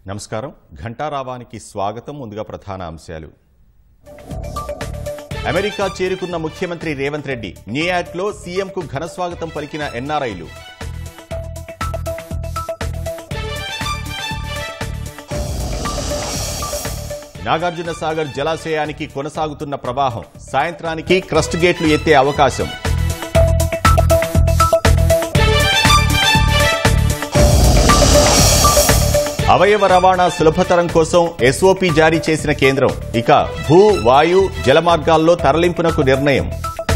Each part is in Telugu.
నమస్కారం ఘంటారావానికి స్వాగతం. ముందుగా ప్రధాన అంశాలు. అమెరికా చేరుకున్న ముఖ్యమంత్రి రేవంత్ రెడ్డి న్యూయార్క్లో సీఎంకు ఘన స్వాగతం పలికిన ఎన్ఆర్ఐలు. నాగార్జున సాగర్ జలాశయానికి కొనసాగుతున్న ప్రవాహం, సాయంత్రానికి క్రస్ట్ గేట్లు ఎత్తే అవకాశం. అవయవ రవాణా సులభతరం కోసం ఎస్ఓపీ జారీ చేసిన కేంద్రం. ఇక భూ, వాయు, జల మార్గాల్లో తరలింపునకు నిర్ణయం.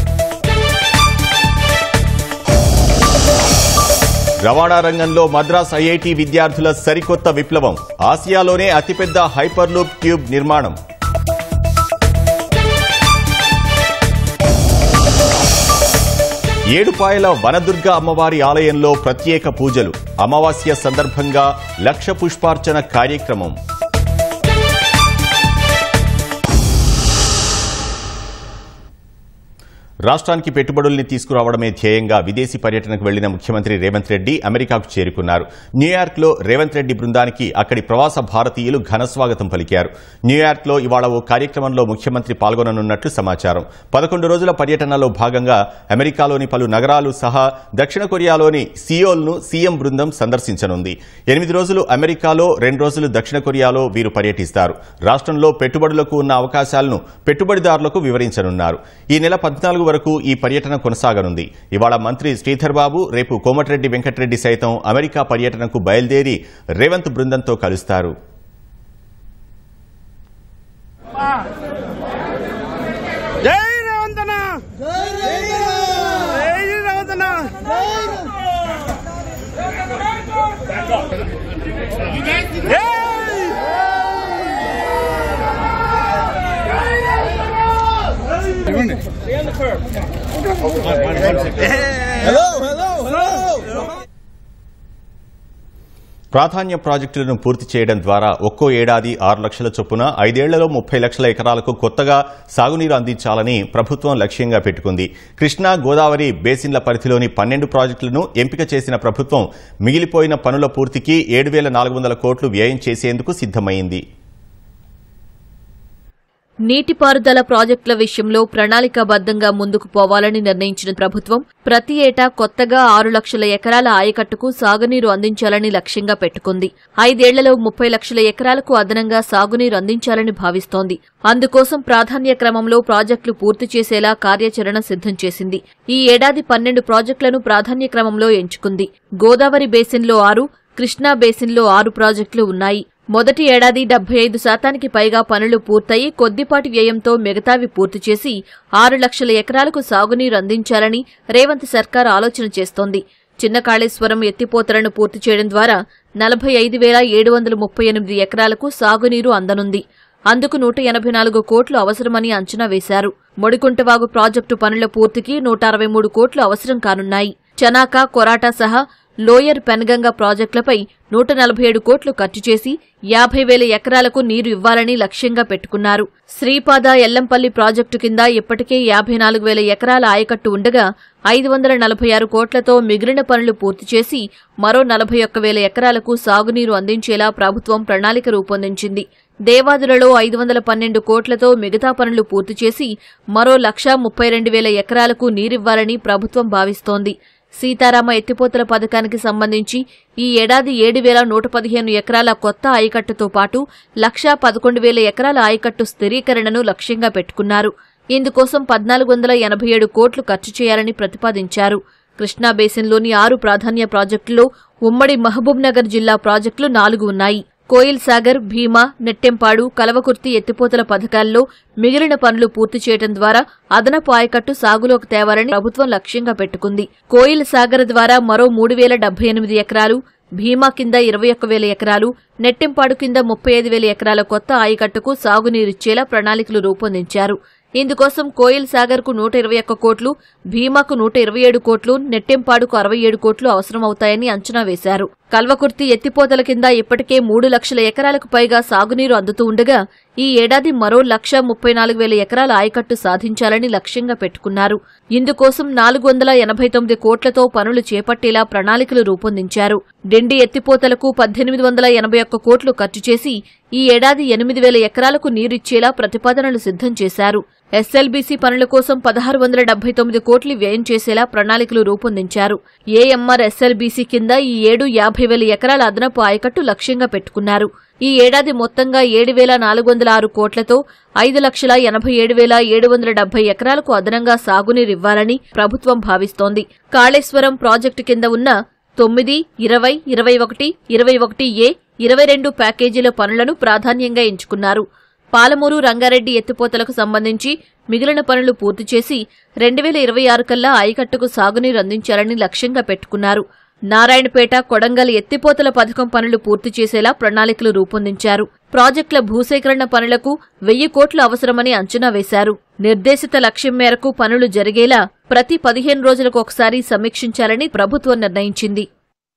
రవాణా రంగంలో మద్రాస్ ఐఐటి విద్యార్థుల సరికొత్త విప్లవం. ఆసియాలోనే అతిపెద్ద హైపర్లూప్ ట్యూబ్ నిర్మాణం. ఏడుపాయల వనదుర్గ అమ్మవారి ఆలయంలో ప్రత్యేక పూజలు. అమావాస్య సందర్భంగా లక్ష పుష్పార్చన కార్యక్రమం. రాష్ట్రానికి పెట్టుబడుల్ని తీసుకురావడమే ధ్యేయంగా విదేశీ పర్యటనకు వెళ్లిన ముఖ్యమంత్రి రేవంత్ రెడ్డి అమెరికాకు చేరుకున్నారు. న్యూయార్క్లో రేవంత్ రెడ్డి బృందానికి అక్కడి ప్రవాస భారతీయులు ఘన స్వాగతం పలికారు. న్యూయార్క్లో ఇవాళ ఓ కార్యక్రమంలో ముఖ్యమంత్రి పాల్గొననున్నట్లు సమాచారం. 11 రోజుల పర్యటనలో భాగంగా అమెరికాలోని పలు నగరాలు సహా దక్షిణ కొరియాలోని సియోల్ను సీఎం బృందం సందర్శించనుంది. 8 రోజులు అమెరికాలో, 2 రోజులు దక్షిణ కొరియాలో వీరు పర్యటిస్తారు. రాష్ట్రంలో పెట్టుబడులకు ఉన్న అవకాశాలను పెట్టుబడిదారులకు వివరించనున్నారు. ఈ నెల 14 వరకు ఈ పర్యటన కొనసాగనుంది. ఇవాళ మంత్రి శ్రీధర్ బాబు, రేపు కోమటిరెడ్డి వెంకటరెడ్డి సైతం అమెరికా పర్యటనకు బయలుదేరి రేవంత్ బృందంతో కలుస్తారు. ప్రాధాన్య ప్రాజెక్టులను పూర్తి చేయడం ద్వారా ఒక్కో ఏడాది 6 లక్షల చొప్పున 5 ఏళ్లలో 30 లక్షల ఎకరాలకు కొత్తగా సాగునీరు అందించాలని ప్రభుత్వం లక్ష్యంగా పెట్టుకుంది. కృష్ణా, గోదావరి బేసిన్ల పరిధిలోని 12 ప్రాజెక్టులను ఎంపిక చేసిన ప్రభుత్వం మిగిలిపోయిన పనుల పూర్తికి 7,400 కోట్లు వ్యయం చేసేందుకు సిద్దమైంది. నీటిపారుదల ప్రాజెక్టుల విషయంలో ప్రణాళికాబద్దంగా ముందుకు పోవాలని నిర్ణయించిన ప్రభుత్వం ప్రతి ఏటా కొత్తగా 6 లక్షల ఎకరాల ఆయకట్టుకు సాగునీరు అందించాలని లక్ష్యంగా పెట్టుకుంది. 5 ఏళ్లలో 30 లక్షల ఎకరాలకు అదనంగా సాగునీరు అందించాలని భావిస్తోంది. అందుకోసం ప్రాధాన్య క్రమంలో ప్రాజెక్టులు పూర్తి చేసేలా కార్యాచరణ సిద్దం చేసింది. ఈ ఏడాది 12 ప్రాజెక్టులను ప్రాధాన్య క్రమంలో ఎంచుకుంది. గోదావరి బేసిన్లో 6, కృష్ణా బేసిన్లో 6 ప్రాజెక్టులు ఉన్నాయి. మొదటి ఏడాది 75% పైగా పనులు పూర్తయి కొద్దిపాటి వ్యయంతో మిగతావి పూర్తి చేసి 6 లక్షల ఎకరాలకు సాగునీరు అందించాలని రేవంత్ సర్కార్ ఆలోచన చేస్తోంది. చిన్న కాళేశ్వరం ఎత్తిపోతలను పూర్తి చేయడం ద్వారా 45,738 ఎకరాలకు సాగునీరు అందనుంది. అందుకు 184 కోట్లు అవసరమని అంచనా వేశారు. మొడికుంటవాగు ప్రాజెక్టు పనుల పూర్తికి 163 కోట్లు అవసరం కానున్నాయి. చనాక, కొరాటా సహా లోయర్ పెన్గంగ ప్రాజెక్టులపై 147 కోట్లు ఖర్చు చేసి 50,000 ఎకరాలకు నీరు ఇవ్వాలని లక్ష్యంగా పెట్టుకున్నారు. శ్రీపాద, ఎల్లంపల్లి ప్రాజెక్టు కింద ఇప్పటికే 54,000 ఎకరాల ఆయకట్టు ఉండగా 546 కోట్లతో మిగిలిన పనులు పూర్తి చేసి మరో 41,000 ఎకరాలకు సాగునీరు అందించేలా ప్రభుత్వం ప్రణాళిక రూపొందించింది. దేవాదులలో 512 కోట్లతో మిగతా పనులు పూర్తి చేసి మరో 132,000 ఎకరాలకు నీరివ్వాలని ప్రభుత్వం భావిస్తోంది. సీతారామ ఎత్తిపోతల పథకానికి సంబంధించి ఈ ఏడాది 7,115 ఎకరాల కొత్త ఆయకట్టుతో పాటు 111,000 ఎకరాల ఆయకట్టు స్థిరీకరణను లక్ష్యంగా పెట్టుకున్నారు. ఇందుకోసం 1,487 కోట్లు ఖర్చు చేయాలని ప్రతిపాదించారు. కృష్ణా బేసిన్లోని 6 ప్రాధాన్య ప్రాజెక్టుల్లో ఉమ్మడి మహబూబ్నగర్ జిల్లా ప్రాజెక్టులు 4 ఉన్నాయి. కోయిల్ సాగర్, భీమా, నెట్టెంపాడు, కలవకుర్తి ఎత్తిపోతల పథకాల్లో మిగిలిన పనులు పూర్తి చేయడం ద్వారా అదనపు ఆయకట్టు సాగులోకి తేవాలని ప్రభుత్వం లక్ష్యంగా పెట్టుకుంది. కోయిల్ సాగర్ ద్వారా మరో 3,078 ఎకరాలు, భీమా కింద 21,000 ఎకరాలు, నెట్టెంపాడు కింద 35,000 ఎకరాల కొత్త ఆయకట్టుకు సాగునీరిచ్చేలా ప్రణాళికలు రూపొందించారు. ఇందుకోసం కోయిల్ సాగర్కు 121 కోట్లు, భీమాకు 127 కోట్లు, నెట్టెంపాడుకు 67 కోట్లు అవసరమవుతాయని అంచనా వేశారు. కల్వకుర్తి ఎత్తిపోతల కింద ఇప్పటికే 3 లక్షల ఎకరాలకు పైగా సాగునీరు అందుతూ ఉండగా ఈ ఏడాది మరో 1,34,000 ఎకరాల ఆయకట్టు సాధించాలని లక్ష్యంగా పెట్టుకున్నారు. ఇందుకోసం 489 కోట్లతో పనులు చేపట్టేలా ప్రణాళికలు రూపొందించారు. డిండి ఎత్తిపోతలకు 1,881 కోట్లు ఖర్చు చేసి ఈ ఏడాది 8,000 ఎకరాలకు నీరిచ్చేలా ప్రతిపాదనలు సిద్ధం చేశారు. ఎస్ఎల్బీసీ పనుల కోసం 1,679 కోట్లు వ్యయం చేసేలా ప్రణాళికలు రూపొందించారు. ఏఎంఆర్ ఎస్ఎల్బీసీ కింద ఈ ఏడు 50,000 ఎకరాల అదనపు ఆయకట్టు లక్ష్యంగా పెట్టుకున్నారు. ఈ ఏడాది మొత్తంగా 7,406 కోట్లతో 5,87,770 ఎకరాలకు అదనంగా సాగునీరివ్వాలని ప్రభుత్వం భావిస్తోంది. కాళేశ్వరం ప్రాజెక్టు కింద ఉన్న 9, 20, 21, 21A, 22 ప్యాకేజీల పనులను ప్రాధాన్యంగా ఎంచుకున్నారు. పాలమూరు, రంగారెడ్డి ఎత్తిపోతలకు సంబంధించి మిగిలిన పనులు పూర్తి చేసి 2026 కల్లా ఆయకట్టుకు సాగునీరు అందించాలని లక్ష్యంగా పెట్టుకున్నారు. నారాయణపేట, కొడంగల్ ఎత్తిపోతల పథకం పనులు పూర్తి చేసేలా ప్రణాళికలు రూపొందించారు. ప్రాజెక్టుల భూసేకరణ పనులకు 1,000 కోట్లు అవసరమని అంచనా వేశారు. నిర్దేశిత లక్ష్యం మేరకు పనులు జరిగేలా ప్రతి 15 రోజులకు ఒకసారి సమీక్షించాలని ప్రభుత్వం నిర్ణయించింది.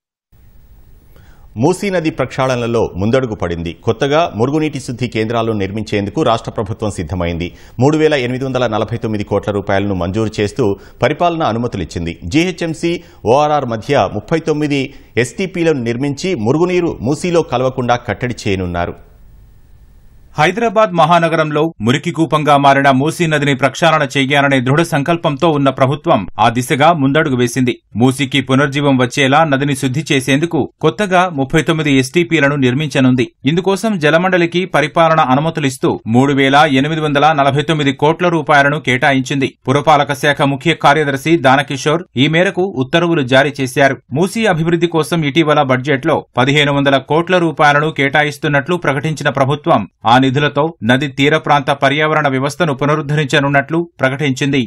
మూసీ నది ప్రక్షాళనలో ముందడుగు పడింది. కొత్తగా మురుగునీటి శుద్ధి కేంద్రాలను నిర్మించేందుకు రాష్ట్ర ప్రభుత్వం సిద్దమైంది. 3,849 కోట్ల రూపాయలను మంజూరు చేస్తూ పరిపాలనా అనుమతులిచ్చింది. జీహెచ్ఎంసీ, ఓఆర్ఆర్ మధ్య 39 ఎస్టీపీలను నిర్మించి మురుగునీరు మూసీలో కలవకుండా కట్టడి చేయనున్నారు. హైదరాబాద్ మహానగరంలో మురికి కూపంగా మారిన మూసీ నదిని ప్రక్షాళన చేయాలనే దృఢ సంకల్పంతో ఉన్న ప్రభుత్వం ఆ దిశగా ముందడుగు వేసింది. మూసీకి పునర్జీవం వచ్చేలా నదిని శుద్ధి చేసేందుకు కొత్తగా 39 ఎస్టీపీలను నిర్మించనుంది. ఇందుకోసం జలమండలికి పరిపాలన అనుమతులిస్తూ 3,849 కోట్ల రూపాయలను కేటాయించింది. పురపాలక శాఖ ముఖ్య కార్యదర్శి దానకిషోర్ ఈ మేరకు ఉత్తర్వులు జారీ చేశారు. మూసీ అభివృద్ధి కోసం ఇటీవల బడ్జెట్లో 1,500 కోట్ల రూపాయలను కేటాయిస్తున్నట్లు ప్రకటించిన ప్రభుత్వం ఆ నిధులతో నది తీర ప్రాంత పర్యావరణ వ్యవస్థను పునరుద్ధరించనున్నట్లు ప్రకటించింది.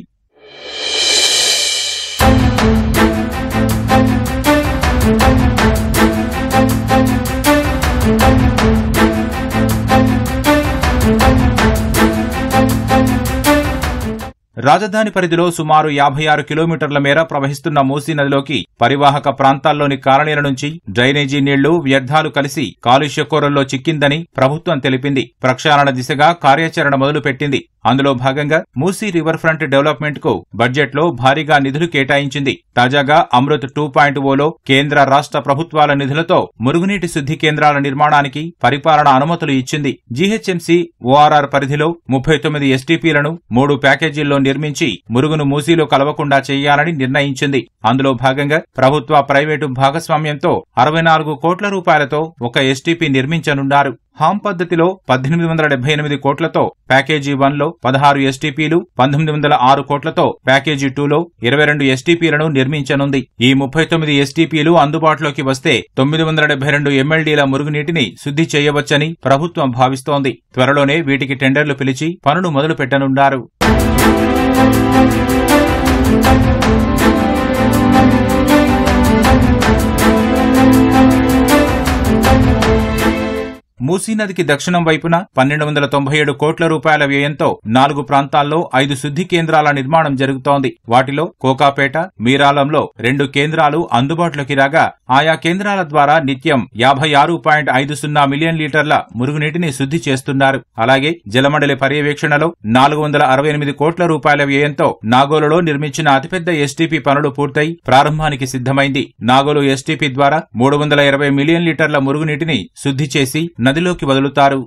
రాజధాని పరిధిలో సుమారు 56 కిలోమీటర్ల మేర ప్రవహిస్తున్న మూసీ నదిలోకి పరివాహక ప్రాంతాల్లోని కాలనీల నుంచి డ్రైనేజీ నీళ్లు, వ్యర్థాలు కలిసి కాలుష్య కోరల్లో చిక్కిందని ప్రభుత్వం తెలిపింది. ప్రక్షాళన దిశగా కార్యాచరణ మొదలుపెట్టింది. అందులో భాగంగా మూసీ రివర్ ఫ్రంట్ డెవలప్మెంట్ కు బడ్జెట్లో భారీగా నిధులు కేటాయించింది. తాజాగా అమృత్ 2.0లో కేంద్ర రాష్ట్ర ప్రభుత్వాల నిధులతో మురుగునీటి శుద్ధి కేంద్రాల నిర్మాణానికి పరిపాలన అనుమతులు ఇచ్చింది. జీహెచ్ఎంసీ, ఓఆర్ఆర్ పరిధిలో 39 ఎస్టీపీలను 3 ప్యాకేజీల్లో నిర్మించి మురుగును మూసీలో కలవకుండా చేయాలని నిర్ణయించింది. అందులో భాగంగా ప్రభుత్వ, ప్రైవేటు భాగస్వామ్యంతో 64 కోట్ల రూపాయలతో ఒక ఎస్టీపీ నిర్మించనున్నారు. హామ్ పద్ధతిలో 1,878 కోట్లతో ప్యాకేజీ 1లో 16 ఎస్టీపీలు, 1,906 కోట్లతో ప్యాకేజీ 2లో 22 ఎస్టీపీలను నిర్మించనుంది. ఈ 39 ఎస్టీపీలు అందుబాటులోకి వస్తే 972 ఎంఎల్డీల మురుగునీటిని శుద్ధి చేయవచ్చని ప్రభుత్వం భావిస్తోంది. త్వరలోనే వీటికి టెండర్లు పిలిచి పనులు మొదలు పెట్టనున్నారు. మూసీ నదికి దక్షిణం వైపున 1,297 కోట్ల రూపాయల వ్యయంతో 4 ప్రాంతాల్లో 5 శుద్ధి కేంద్రాల నిర్మాణం జరుగుతోంది. వాటిలో కోకాపేట, మీరాలంలో 2 కేంద్రాలు అందుబాటులోకి రాగా ఆయా కేంద్రాల ద్వారా నిత్యం 56.50 మిలియన్ లీటర్ల మురుగునీటిని శుద్ధి చేస్తున్నారు. అలాగే జలమండలి పర్యవేక్షణలో 468 కోట్ల రూపాయల వ్యయంతో నాగోలులో నిర్మించిన అతిపెద్ద ఎస్టీపీ పనులు పూర్తయి ప్రారంభానికి సిద్ధమైంది. నాగోలు ఎస్టీపీ ద్వారా 320 మిలియన్ లీటర్ల మురుగునీటిని శుద్ధి చేసి నదిలోకి వదులుతారు.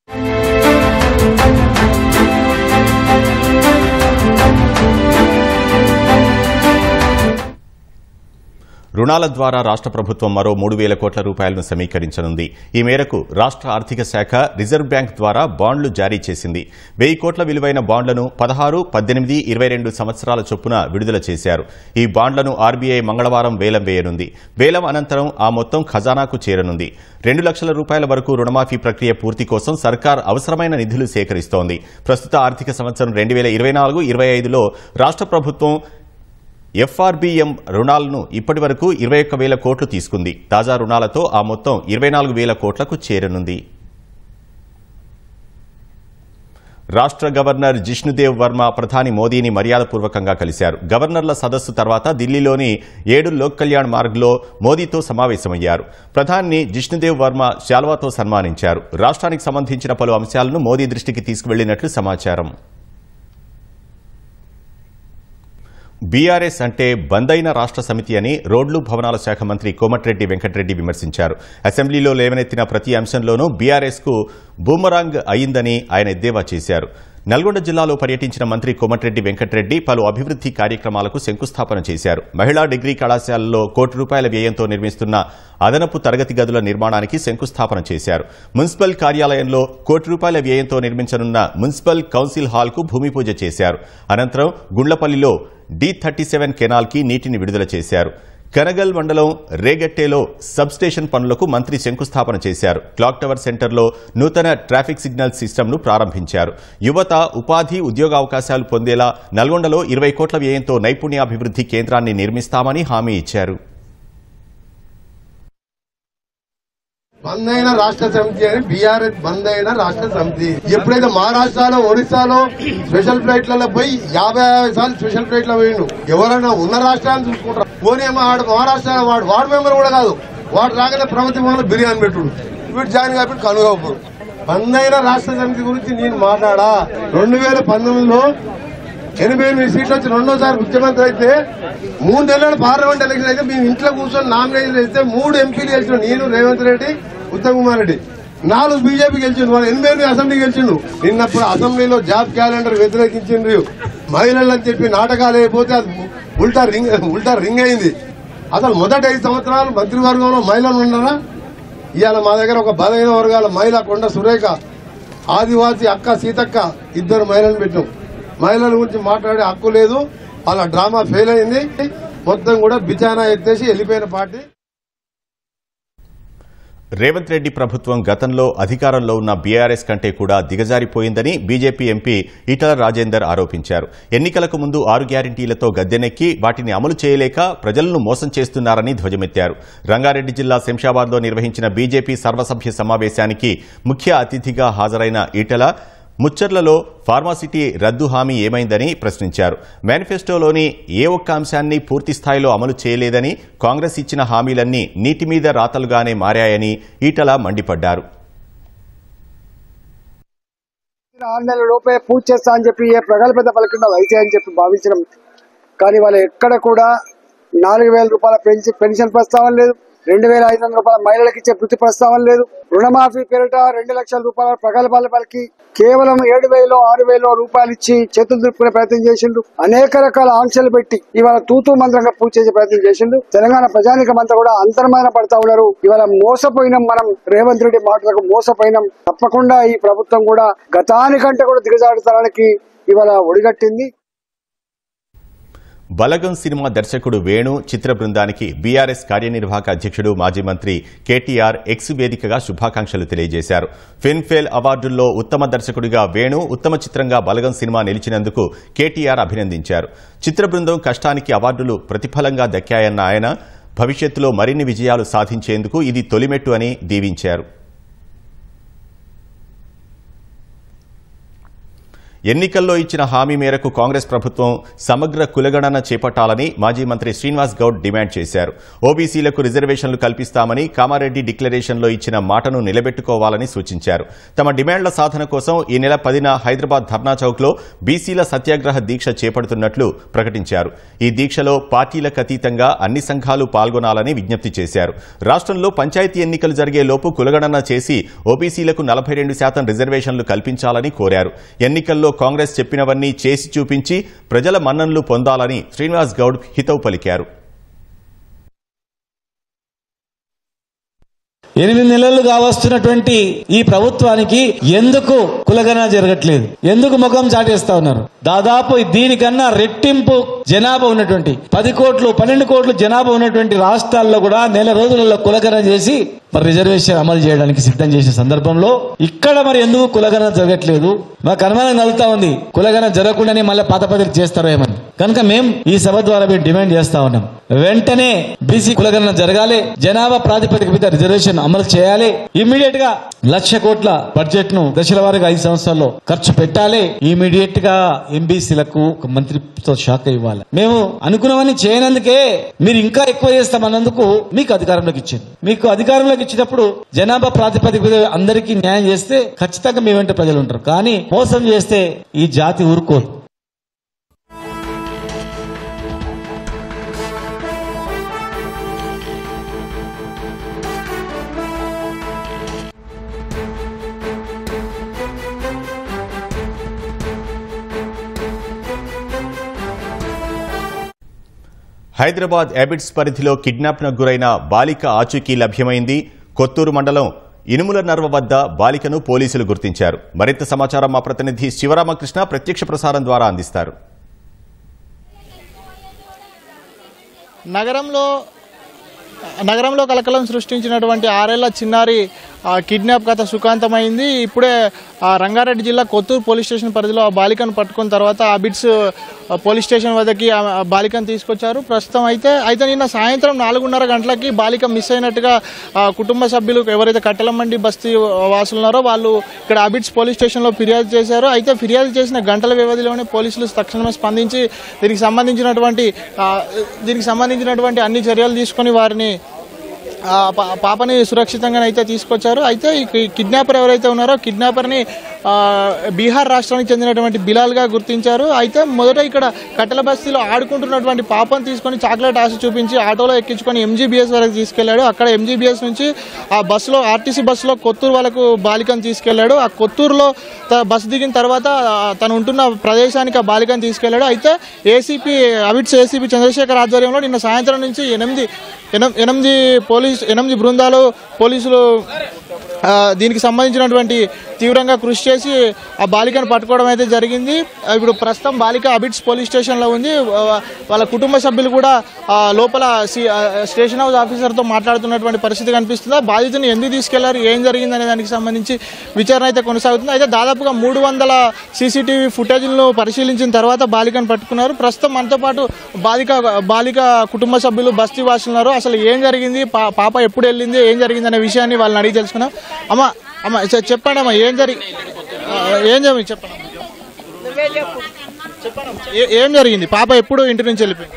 రుణాల ద్వారా రాష్ట్ర ప్రభుత్వం మరో 3,000 కోట్ల రూపాయలను సమీకరించనుంది. ఈ మేరకు రాష్ట్ర ఆర్థిక శాఖ రిజర్వ్ బ్యాంక్ ద్వారా బాండ్లు జారీ చేసింది. 1,000 కోట్ల విలువైన బాండ్లను 16, 18, 22 సంవత్సరాల చొప్పున విడుదల చేశారు. ఈ బాండ్లను ఆర్బీఐ మంగళవారం వేలం వేయనుంది. వేలం అనంతరం ఆ మొత్తం ఖజానాకు చేరనుంది. 2 లక్షల రూపాయల వరకు రుణమాఫీ ప్రక్రియ పూర్తి కోసం సర్కార్ అవసరమైన నిధులు సేకరిస్తోంది. ప్రస్తుత ఆర్థిక సంవత్సరం 2024-25లో రాష్ట్ర ప్రభుత్వం ఎఫ్ఆర్బీఎం రుణాలను ఇప్పటి వరకు 21,000 కోట్లు తీసుకుంది. తాజా రుణాలతో ఆ మొత్తం 24,000 కోట్లకు చేరనుంది. రాష్ట్ర గవర్నర్ జిష్ణుదేవ్ వర్మ ప్రధాని మోదీని మర్యాదపూర్వకంగా కలిశారు. గవర్నర్ల సదస్సు తర్వాత ఢిల్లీలోని 7 లోక్ కళ్యాణ్ మార్గ్లో మోదీతో సమావేశమయ్యారు. ప్రధాని జిష్ణుదేవ్ వర్మ శాల్వాతో సన్మానించారు. రాష్ట్రానికి సంబంధించిన పలు అంశాలను మోదీ దృష్టికి తీసుకువెళ్లినట్లు సమాచారం. బీఆర్ఎస్ అంటే బంద్ అయిన రాష్ట్ర సమితి అని రోడ్లు భవనాల శాఖ మంత్రి కోమటిరెడ్డి వెంకటరెడ్డి విమర్శించారు. అసెంబ్లీలో లేవనెత్తిన ప్రతి అంశంలోనూ బీఆర్ఎస్ కు బూమరాంగ్ అయిందని ఆయన ఎద్దేవా చేశారు. నల్గొండ జిల్లాలో పర్యటించిన మంత్రి కోమటిరెడ్డి వెంకటరెడ్డి పలు అభివృద్ది కార్యక్రమాలకు శంకుస్థాపన చేశారు. మహిళా డిగ్రీ కళాశాలలో ₹1 వ్యయంతో నిర్మిస్తున్న అదనపు తరగతి గదుల నిర్మాణానికి శంకుస్థాపన చేశారు. మున్సిపల్ కార్యాలయంలో ₹1 వ్యయంతో నిర్మించనున్న మున్సిపల్ కౌన్సిల్ హాల్కు భూమి పూజ చేశారు. అనంతరం గుండ్లపల్లిలో D37 కెనాల్కి నీటిని విడుదల చేశారు. కనగల్ మండలం రేగట్టేలో సబ్స్టేషన్ పనులకు మంత్రి శంకుస్థాపన చేశారు. క్లాక్ టవర్ సెంటర్లో నూతన ట్రాఫిక్ సిగ్నల్ సిస్టమ్ను ప్రారంభించారు. యువత ఉపాధి ఉద్యోగావకాశాలు పొందేలా నల్గొండలో ₹20 కోట్ల వ్యయంతో నైపుణ్యాభివృద్ది కేంద్రాన్ని నిర్మిస్తామని హామీ ఇచ్చారు. బంద్ అయిన రాష్ట్ర సమితి అని బీఆర్ఎస్ బంద్ అయిన రాష్ట్ర సమితి. ఎప్పుడైతే మహారాష్ట్రలో ఒడిశాలో స్పెషల్ ఫ్లైట్లలో పోయి 50 సార్లు స్పెషల్ ఫ్లైట్ లో పోయిండు. ఎవరైనా ఉన్న రాష్ట్రాన్ని చూసుకుంటారు. పోనీ మహారాష్ట్ర వార్డు మెంబర్ కూడా కాదు, వాడు రాగానే ప్రభుత్వ భవన్లో బిర్యానీ పెట్టుడు, వీడు జాయిన్ కాబట్టి కనుగోపు. బంద్ అయిన రాష్ట్ర సమితి గురించి నేను మాట్లాడా. 2019లో 88 సీట్లు వచ్చి రెండోసారి ముఖ్యమంత్రి అయితే 3 నెలల పార్లమెంట్ ఎలక్షన్ అయితే మేము ఇంట్లో కూర్చొని నామినేషన్ చేస్తే 3 ఎంపీలు గెలిచిన నేను, రేవంత్ రెడ్డి, ఉత్తమ్ కుమార్ రెడ్డి, 4 బీజేపీ గెలిచిండు. వాళ్ళు 88 అసెంబ్లీ గెలిచిండు. నిన్నప్పుడు అసెంబ్లీలో జాబ్ క్యాలెండర్ వ్యతిరేకించిండ్రు. మహిళలు అని చెప్పి నాటకాలు అయిపోతే అది ఉల్టా రింగ్ అయింది. అసలు మొదటి 5 సంవత్సరాలు మంత్రివర్గంలో మహిళలు ఉన్నారా? ఇవాళ మా దగ్గర ఒక బలహీన వర్గాల మహిళ కొండ సురేఖ, ఆదివాసీ అక్క సీతక్క 2 మహిళలను పెట్టాం. మహిళల గురించి మాట్లాడే హక్కు లేదు. వాళ్ళ డ్రామా ఫెయిల్ అయింది. మొత్తం కూడా బిచానా ఎత్తేసి వెళ్ళిపోయిన పార్టీ. రేవంత్ రెడ్డి ప్రభుత్వం గతంలో అధికారంలో ఉన్న బీఆర్ఎస్ కంటే కూడా దిగజారిపోయిందని బీజేపీ ఎంపీ ఈటల రాజేందర్ ఆరోపించారు. ఎన్నికలకు ముందు 6 గ్యారంటీలతో గద్దెనెక్కి వాటిని అమలు చేయలేక ప్రజలను మోసం చేస్తున్నారని ధ్వజమెత్తారు. రంగారెడ్డి జిల్లా శంషాబాద్లో నిర్వహించిన బీజేపీ సర్వసభ్య సమావేశానికి ముఖ్య అతిథిగా హాజరైన ఈటల ముచ్చర్లలో ఫార్మాసిటీ రద్దు హామీ ఏమైందని ప్రశ్నించారు. మేనిఫెస్టోలోని ఏ ఒక్క అంశాన్ని పూర్తి స్థాయిలో అమలు చేయలేదని, కాంగ్రెస్ ఇచ్చిన హామీలన్నీ నీటి మీద రాతలుగానే మారాయని ఈటల మండిపడ్డారు. 6 నెలల లోపే పూర్తి చేస్తా అని చెప్పి ఏ ప్రగల్భత పలికిందో అయితే అని చెప్పి భావించడం. కానీ వాళ్ళు ఎక్కడ కూడా ₹4,000 పెన్షన్ ప్రస్తావన లేదు, ₹2,500 మహిళలకు ఇచ్చే వృత్తి ప్రస్తావన లేదు, రుణమాఫీ పేరిట ₹2 లక్షల ప్రగల్భాల పలికి కేవలం 7,000 6,000 ఇచ్చి చేతులు దులుపుకునే ప్రయత్నం చేసిండు. అనేక రకాల ఆంక్షలు పెట్టి ఇవాళ తూతూ మంత్రంగా పూర్తి చేసే ప్రయత్నం చేసిండు. తెలంగాణ ప్రజానికం అంతా కూడా అంతర్మాన పడతా ఉన్నారు. ఇవాళ మోసపోయినాం, మనం రేవంత్ రెడ్డి మాటలకు మోసపోయినాం. తప్పకుండా ఈ ప్రభుత్వం కూడా గతానికంటే కూడా దిగజారుతనానికి ఇవాళ ఒడిగట్టింది. బలగం సినిమా దర్శకుడు వేణు చిత్ర బృందానికి బీఆర్ఎస్ కార్యనిర్వాహక అధ్యక్షుడు మాజీ మంత్రి కేటీఆర్ ఎక్స్ వేదికగా శుభాకాంక్షలు తెలియజేశారు. ఫిల్మ్ఫేర్ అవార్డుల్లో ఉత్తమ దర్శకుడిగా వేణు, ఉత్తమ చిత్రంగా బలగం సినిమా నిలిచినందుకు కేటీఆర్ అభినందించారు. చిత్ర బృందం కష్టానికి అవార్డులు ప్రతిఫలంగా దక్కాయన్న ఆయన భవిష్యత్తులో మరిన్ని విజయాలు సాధించేందుకు ఇది తొలిమెట్టు అని దీవించారు. ఎన్నికల్లో ఇచ్చిన హామీ మేరకు కాంగ్రెస్ ప్రభుత్వం సమగ్ర కులగణన చేపట్టాలని మాజీ మంత్రి శ్రీనివాస్ గౌడ్ డిమాండ్ చేశారు. ఓబీసీలకు రిజర్వేషన్లు కల్పిస్తామని కామారెడ్డి డిక్లరేషన్లో ఇచ్చిన మాటను నిలబెట్టుకోవాలని సూచించారు. తమ డిమాండ్ల సాధన కోసం ఈ నెల 10న హైదరాబాద్ ధర్నా చౌక్లో బీసీల సత్యాగ్రహ దీక్ష చేపడుతున్నట్లు ప్రకటించారు. ఈ దీక్షలో పార్టీలకు అతీతంగా అన్ని సంఘాలు పాల్గొనాలని విజ్ఞప్తి చేశారు. రాష్ట్రంలో పంచాయతీ ఎన్నికలు జరిగే లోపు కులగణన చేసి ఓబీసీలకు 42% రిజర్వేషన్లు కల్పించాలని కోరారు. ఎన్నికల్లో కాంగ్రెస్ చెప్పినవన్నీ చేసి చూపించి ప్రజల మన్ననలు పొందాలని శ్రీనివాస్ గౌడ్ హితవు పలికారు. 8 నెలలుగా వస్తున్నటువంటి ఈ ప్రభుత్వానికి ఎందుకు కులగణన జరగట్లేదు? ఎందుకు ముఖం చాటేస్తా ఉన్నారు? దాదాపు దీనికన్నా రెట్టింపు జనాభా ఉన్నటువంటి 10 కోట్లు 12 కోట్లు జనాభా ఉన్నటువంటి రాష్ట్రాల్లో కూడా నెల రోజులలో కులగణన చేసి మరి రిజర్వేషన్ అమలు చేయడానికి సిద్ధం చేసే సందర్భంలో ఇక్కడ మరి ఎందుకు కులగణన జరగట్లేదు? మాకు అనుమానం కలుగుతా ఉంది. కులగణన జరగకుండానే మళ్ళీ పాత పద్ధతి చేస్తారో ఏమని. కనుక మేము ఈ సభ ద్వారా మేము డిమాండ్ చేస్తా ఉన్నాం. వెంటనే బీసీ కులగణన జరగాలి, జనాభా ప్రాతిపదిక మీద రిజర్వేషన్ అమలు చేయాలి, ఇమ్మీడియట్ గా 1,00,000 కోట్ల బడ్జెట్ ను దశల వారీగా 5 సంవత్సరాల్లో ఖర్చు పెట్టాలి, ఇమీడియట్ గా ఎంబీసీలకు ఒక మంత్రిత్వ శాఖ ఇవ్వాలి. మేము అనుకున్నవన్నీ చేయనందుకే మీరు ఇంకా ఎక్కువ చేస్తామన్నందుకు మీకు అధికారంలోకి ఇచ్చింది. మీకు అధికారంలోకి ఇచ్చినప్పుడు జనాభా ప్రాతిపదిక మీద అందరికీ న్యాయం చేస్తే ఖచ్చితంగా మీ వెంట ప్రజలు ఉంటారు. కానీ మోసం చేస్తే ఈ జాతి ఊరుకోదు. హైదరాబాద్ ఎబిట్స్ పరిధిలో కిడ్నాప్నకు గురైన బాలిక ఆచూకీ లభ్యమైంది. కొత్తూరు మండలం ఇనుముల నర్వ వద్ద బాలికను పోలీసులు గుర్తించారు. మరింత సమాచారం మా ప్రతినిధి శివరామకృష్ణ ప్రత్యక్ష ప్రసారం ద్వారా అందిస్తారు. నగరంలో కలకలం సృష్టించినటువంటి 6 ఏళ్ల చిన్నారి కిడ్నాప్ కథ సుఖాంతమైంది. ఇప్పుడే రంగారెడ్డి జిల్లా కొత్తూరు పోలీస్ స్టేషన్ పరిధిలో ఆ బాలికను పట్టుకున్న తర్వాత అబిడ్స్ పోలీస్ స్టేషన్ వద్దకి ఆ బాలికను తీసుకొచ్చారు. ప్రస్తుతం అయితే నిన్న సాయంత్రం 4:30 గంటలకి బాలిక మిస్ అయినట్టుగా కుటుంబ సభ్యులు ఎవరైతే కట్టెలమండి బస్తీ వాసులు ఉన్నారో వాళ్ళు ఇక్కడ అబిడ్స్ పోలీస్ స్టేషన్లో ఫిర్యాదు చేశారు. అయితే ఫిర్యాదు చేసిన గంటల వ్యవధిలోనే పోలీసులు తక్షణమే స్పందించి దీనికి సంబంధించినటువంటి అన్ని చర్యలు తీసుకుని వారిని పాపని సురక్షితంగా అయితే తీసుకొచ్చారు. అయితే ఈ కిడ్నాపర్ ఎవరైతే ఉన్నారో కిడ్నాపర్ని బీహార్ రాష్ట్రానికి చెందినటువంటి బిలాల్గా గుర్తించారు. అయితే మొదట ఇక్కడ కట్టెల బస్తీలో ఆడుకుంటున్నటువంటి పాపను తీసుకొని చాక్లెట్ ఆశ చూపించి ఆటోలో ఎక్కించుకొని ఎంజీబీఎస్ వరకు తీసుకెళ్లాడు. అక్కడ ఎంజీబీఎస్ నుంచి ఆ బస్సులో ఆర్టీసీ బస్సులో కొత్తూరు వాళ్ళకు బాలికను తీసుకెళ్లాడు. ఆ కొత్తూరులో బస్సు దిగిన తర్వాత తను ఉంటున్న ప్రదేశానికి ఆ బాలికను తీసుకెళ్లాడు. అయితే అబిడ్స్ ఏసీపీ చంద్రశేఖర్ ఆధ్వర్యంలో నిన్న సాయంత్రం నుంచి 8 బృందాలు పోలీసులు దీనికి సంబంధించినటువంటి తీవ్రంగా కృషి చేసి ఆ బాలికను పట్టుకోవడం అయితే జరిగింది. ఇప్పుడు ప్రస్తుతం బాలిక అబిడ్స్ పోలీస్ స్టేషన్లో ఉంది. వాళ్ళ కుటుంబ సభ్యులు కూడా లోపల స్టేషన్ హౌస్ ఆఫీసర్తో మాట్లాడుతున్నటువంటి పరిస్థితి కనిపిస్తుంది. బాధితుని ఎందుకు తీసుకెళ్లారు, ఏం జరిగింది అనే దానికి సంబంధించి విచారణ అయితే కొనసాగుతుంది. అయితే దాదాపుగా 300 సీసీటీవీ ఫుటేజ్లను పరిశీలించిన తర్వాత బాలికను పట్టుకున్నారు. ప్రస్తుతం మనతో పాటు బాలిక కుటుంబ సభ్యులు బస్తీ వాసులున్నారు. అసలు ఏం జరిగింది, పాప ఎప్పుడు వెళ్ళింది, ఏం జరిగింది అనే విషయాన్ని వాళ్ళని అడిగి తెలుసుకున్నాం. అమ్మ చెప్పండి అమ్మా, ఏం జరిగింది చెప్పండి. ఏం జరిగింది, పాప ఎప్పుడు ఇంటి నుంచి వెళ్ళిపోయింది?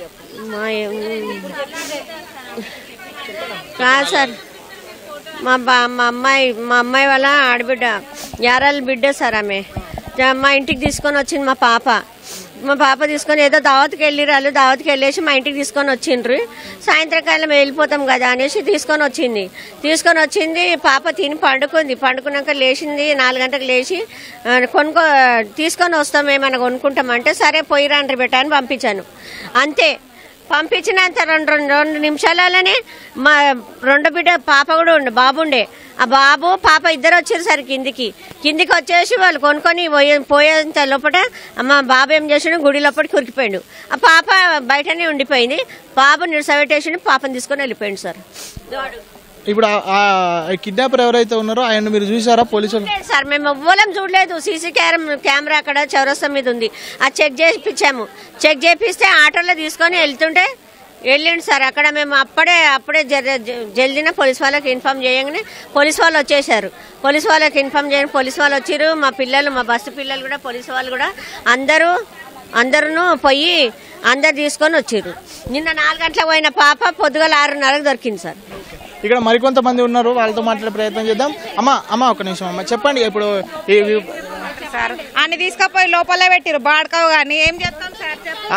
సార్ మా అమ్మాయి వాళ్ళ ఆడబిడ్డ యారాల బిడ్డ సార్. ఆమె మా ఇంటికి తీసుకొని వచ్చింది. మా పాప తీసుకొని ఏదో దావత్కి వెళ్ళిరాళ్ళు, దావత్కి వెళ్ళేసి మా ఇంటికి తీసుకొని వచ్చిండ్రు. సాయంత్రకాలం వెళ్ళిపోతాం కదా అనేసి తీసుకొని వచ్చింది. పాప తిని పండుకున్నాక లేచింది. 4 గంటలకు లేచి తీసుకొని వస్తాం ఏమన్నా కొనుక్కుంటామంటే సరే పోయిరాండ్రి బెట్ట అని పంపించాను. అంతే పంపించినంత 2 నిమిషాలనే మా 2 బిడ్డ పాప కూడా బాబుండే. ఆ బాబు పాప ఇద్దరు వచ్చేసరికి కిందికి వచ్చేసి వాళ్ళు కొనుక్కొని పోయేంత లోపల మా బాబు ఏం చేసాడు, గుడి లోపలికి కురికిపోయాడు. ఆ పాప బయటనే ఉండిపోయింది. బాబు నిరసబెట్టేసి పాపను తీసుకొని వెళ్ళిపోయింది సార్. ఇప్పుడు కిడ్నాపర్ ఎవరైతే ఉన్నారో ఆయన మీరు చూసారా? పోలీసులు సార్ మేము ఎవ్వరం చూడలేదు. సీసీ కెమెరా అక్కడ చౌరస్తా మీద ఉంది. అది చెక్ చేపిస్తే ఆటోలో తీసుకొని వెళ్ళిండు సార్. అక్కడ మేము అప్పుడే జల్దిన పోలీస్ వాళ్ళకి ఇన్ఫార్మ్ చేయగానే పోలీస్ వాళ్ళు వచ్చేసారు. పోలీస్ వాళ్ళకి ఇన్ఫార్మ్ చేయగానే పోలీస్ వాళ్ళు వచ్చారు. మా బస్సు పిల్లలు కూడా పోలీసు వాళ్ళు కూడా అందరూ పోయి అందరు తీసుకొని వచ్చారు. నిన్న 4 గంటలకు పోయిన పాప పొద్దుగల 6:30కు దొరికింది సార్. ఇక్కడ మరికొంతమంది ఉన్నారు, వాళ్ళతో మాట్లాడే ప్రయత్నం చేద్దాం. అమ్మ ఒక నిమిషం అమ్మ చెప్పండి. ఇప్పుడు సార్ అన్ని తీసుకపోయి లోపలే పెట్టిరు బాడకావు కానీ ఏం చేస్తాం సార్?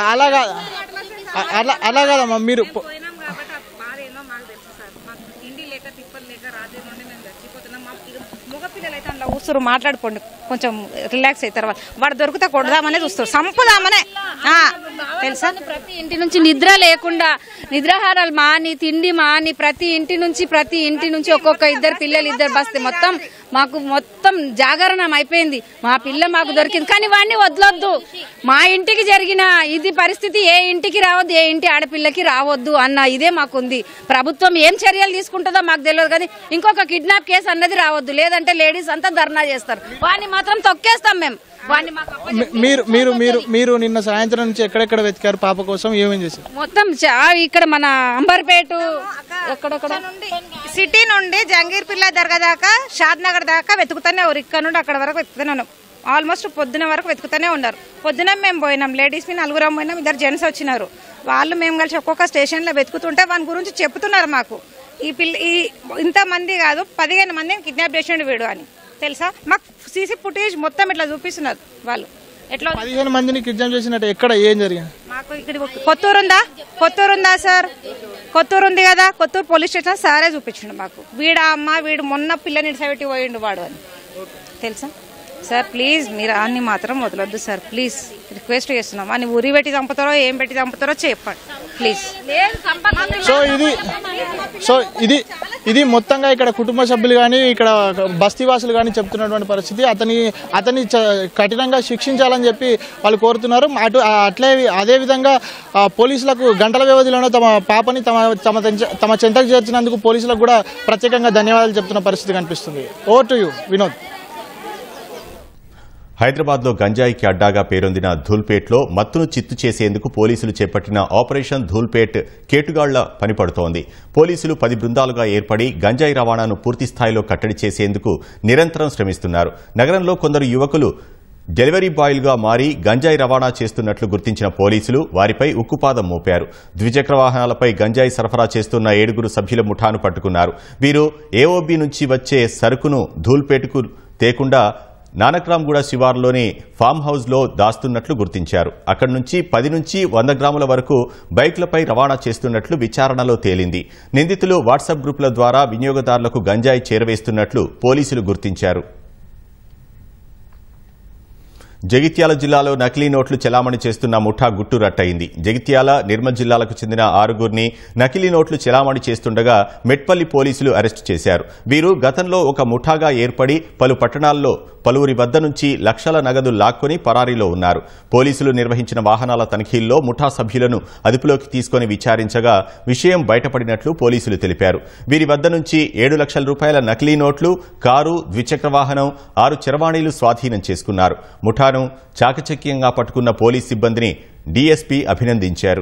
అలా కాదమ్మా, మీరు మగపిల్లలు అయితే అందులో కూర్చొని మాట్లాడుకోండి, కొంచెం రిలాక్స్ అవుతారు. వాడు దొరికితే కొడదామనే చూస్తారు, సంపుదామనే తెలుసా. ప్రతి ఇంటి నుంచి నిద్ర లేకుండా నిద్రాహారాలు మాని తిండి మాని ప్రతి ఇంటి నుంచి ఒక్కొక్క 2 పిల్లలు 2 బస్తే మొత్తం జాగరణం అయిపోయింది. మా పిల్ల మాకు దొరికింది కానీ వాడిని వదలొద్దు. మా ఇంటికి జరిగిన ఇది పరిస్థితి ఏ ఇంటికి రావద్దు, ఏ ఇంటి ఆడపిల్లకి రావద్దు అన్న ఇదే మాకుంది. ప్రభుత్వం ఏం చర్యలు తీసుకుంటుందో మాకు తెలియదు కానీ ఇంకొక కిడ్నాప్ కేసు అన్నది రావద్దు. లేదంటే లేడీస్ అంతా ధర్నా చేస్తారు, వాడిని మాత్రం తొక్కేస్తాం మేము. మీరు నిన్న సాయంత్రం నుంచి ఎక్కడ ఎక్కడెక్కడ వెతికారు పాప కోసం, ఏమేం చేశారు? మొత్తం ఇక్కడ మన అంబర్పేట ఎక్కడెక్కడ సిటీ నుండి జంగీర్ పిల్ల దర్గా దాకా షాద్ నగర్ దాకా వెతుకుతూనే ఉన్నారు. ఇక్కడ నుండి అక్కడ వరకు వెతుకుతూనే ఉన్నాం. ఆల్మోస్ట్ పొద్దున వరకు వెతుకుతూనే ఉన్నారు. పొద్దున మేము పోయినాం, లేడీస్ మీ 4 పోయినాం, 2 జెంట్స్ వచ్చినారు. వాళ్ళు మేము కలిసి ఒక్కొక్క స్టేషన్లో వెతుకుతుంటే వాని గురించి చెప్తున్నారు మాకు. ఈ ఇంతమంది కాదు 15 మందిని కిడ్నాప్ చేసిండు వీడు అని తెలుసా. మాకు సీసీ ఫుటేజ్ మొత్తం ఇట్లా చూపిస్తున్నారు వాళ్ళు. ఎట్లా 15 మందిని కిడ్నాప్ చేసినట్టు ఎక్కడ ఏం జరిగింది? మాకు ఇక్కడ కొత్తూరు ఉందా సార్? కొత్తూరు ఉంది కదా, కొత్తూరు పోలీస్ స్టేషన్ సారే చూపించిండు మాకు. వీడు మొన్న పిల్లని ఇడిసబెట్టి పోయిండు వాడు అని తెలుసా సార్. ప్లీజ్ మీరు అన్ని మాత్రం వదలొద్దు సార్, ప్లీజ్ రిక్వెస్ట్ చేస్తున్నాం. అని ఊరి పెట్టి చంపుతారో ఏం పెట్టి చంపుతారో చెప్పండి ప్లీజ్. సో ఇది మొత్తంగా ఇక్కడ కుటుంబ సభ్యులు కానీ ఇక్కడ బస్తీవాసులు కానీ చెప్తున్నటువంటి పరిస్థితి. అతని కఠినంగా శిక్షించాలని చెప్పి వాళ్ళు కోరుతున్నారు. అదే విధంగా పోలీసులకు గంటల వ్యవధిలోనే తమ పాపని తమ చెంతకు చేర్చినందుకు పోలీసులకు కూడా ప్రత్యేకంగా ధన్యవాదాలు చెప్తున్న పరిస్థితి కనిపిస్తుంది. Over to you Vinod. హైదరాబాద్లో గంజాయికి అడ్డాగా పేరొందిన ధూల్పేట్లో మత్తును చిత్తు చేసేందుకు పోలీసులు చేపట్టిన ఆపరేషన్ ధూల్పేట్ కేటుగాళ్ల పనిపడుతోంది. పోలీసులు 10 బృందాలుగా ఏర్పడి గంజాయి రవాణాను పూర్తిస్థాయిలో కట్టడి చేసేందుకు నిరంతరం శ్రమిస్తున్నారు. నగరంలో కొందరు యువకులు డెలివరీ బాయ్లుగా మారి గంజాయి రవాణా చేస్తున్నట్లు గుర్తించిన పోలీసులు వారిపై ఉక్కుపాదం మోపారు. ద్విచక్ర వాహనాలపై గంజాయి సరఫరా చేస్తున్న 7 సభ్యుల ముఠాను పట్టుకున్నారు. వీరు ఏఓబీ నుంచి వచ్చే సరుకును ధూల్పేట్కు తేకుండా నానక్రామ్గూడ శివార్లోని ఫామ్ హౌస్లో దాస్తున్నట్లు గుర్తించారు. అక్కడి నుంచి 10 నుంచి 100 గ్రాముల వరకు బైక్లపై రవాణా చేస్తున్నట్లు విచారణలో తేలింది. నిందితులు వాట్సాప్ గ్రూపుల ద్వారా వినియోగదారులకు గంజాయి చేరవేస్తున్నట్లు పోలీసులు గుర్తించారు. జగిత్యాల జిల్లాలో నకిలీ నోట్లు చెలామణి చేస్తున్న ముఠా గుట్టు రట్టయింది. జగిత్యాల, నిర్మల్ జిల్లాలకు చెందిన 6గురిని నకిలీ నోట్లు చెలామణి చేస్తుండగా మెట్పల్లి పోలీసులు అరెస్టు చేశారు. వీరు గతంలో ఒక ముఠాగా ఏర్పడి పలు పట్టణాల్లో పలువురి వద్ద నుంచి లక్షల నగదు లాక్కొని పరారీలో ఉన్నారు. పోలీసులు నిర్వహించిన వాహనాల తనిఖీల్లో ముఠా సభ్యులను అదుపులోకి తీసుకుని విచారించగా విషయం బయటపడినట్లు పోలీసులు తెలిపారు. వీరి వద్ద నుంచి 7 లక్షల రూపాయల నకిలీ నోట్లు, కారు, ద్విచక్ర వాహనం, 6 చరవాణీలు స్వాధీనం చేసుకున్నారు. ముఠాను చాకచక్యంగా పట్టుకున్న పోలీస్ సిబ్బందిని డీఎస్పీ అభినందించారు.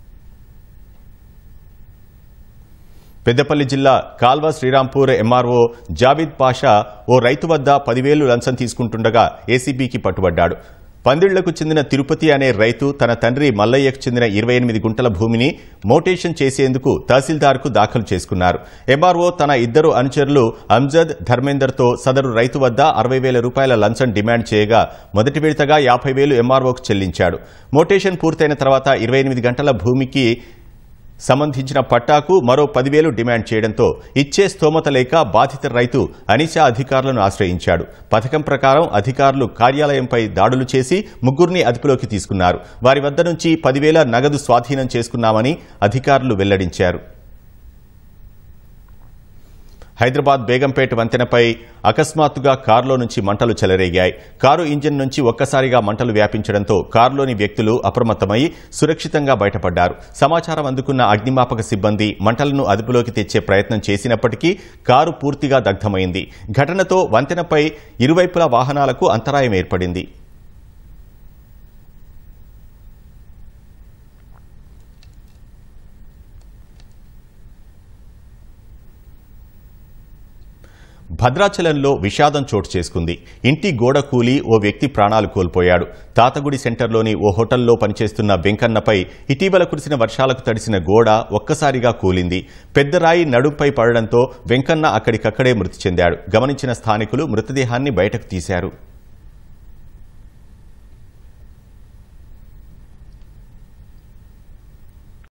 పెద్దపల్లి జిల్లా కాల్వ శ్రీరాంపూర్ ఎంఆర్ఓ జావిద్ పాషా ఓ రైతు వద్ద 10,000 లంచం తీసుకుంటుండగా ఏసీబీకి పట్టుబడ్డాడు. పందిళ్లకు చెందిన తిరుపతి అనే రైతు తన తండ్రి మల్లయ్యకు చెందిన 28 గుంటల భూమిని మోటేషన్ చేసేందుకు తహసీల్దార్కు దాఖలు చేసుకున్నారు. ఎంఆర్ఓ తన 2 అనుచరులు అంజద్, ధర్మేందర్తో సదరు రైతు వద్ద 60,000 రూపాయల లంచం డిమాండ్ చేయగా మొదటి విడతగా 50,000 ఎంఆర్ఓకు చెల్లించాడు. మోటేషన్ పూర్తయిన తర్వాత 28 గంటల భూమికి సంబంధించిన పట్టాకు మరో 10,000 డిమాండ్ చేయడంతో ఇచ్చే స్తోమత లేక బాధిత రైతు అనీషా అధికారులను ఆశ్రయించాడు. పథకం ప్రకారం అధికారులు కార్యాలయంపై దాడులు చేసి 3 అదుపులోకి తీసుకున్నారు. వారి వద్ద నుంచి 10,000 నగదు స్వాధీనం చేసుకున్నామని అధికారులు వెల్లడించారు. హైదరాబాద్ బేగంపేట వంతెనపై అకస్మాత్తుగా కారులో నుంచి మంటలు చెలరేగాయి. కారు ఇంజిన్ నుంచి ఒక్కసారిగా మంటలు వ్యాపించడంతో కారులోని వ్యక్తులు అప్రమత్తమై సురక్షితంగా బయటపడ్డారు. సమాచారం అందుకున్న అగ్నిమాపక సిబ్బంది మంటలను అదుపులోకి తెచ్చే ప్రయత్నం చేసినప్పటికీ కారు పూర్తిగా దగ్ధమైంది. ఘటనతో వంతెనపై ఇరువైపులా వాహనాలకు అంతరాయం ఏర్పడింది. భద్రాచలంలో విషాదం చోటు చేసుకుంది. ఇంటి గోడ కూలి ఓ వ్యక్తి ప్రాణాలు కోల్పోయాడు. తాతగుడి సెంటర్లోని ఓ హోటల్లో పనిచేస్తున్న వెంకన్నపై ఇటీవల కురిసిన వర్షాలకు తడిసిన గోడ ఒక్కసారిగా కూలింది. పెద్ద రాయి నడుంపై పడడంతో వెంకన్న అక్కడికక్కడే మృతి చెందాడు. గమనించిన స్థానికులు మృతదేహాన్ని బయటకు తీశారు.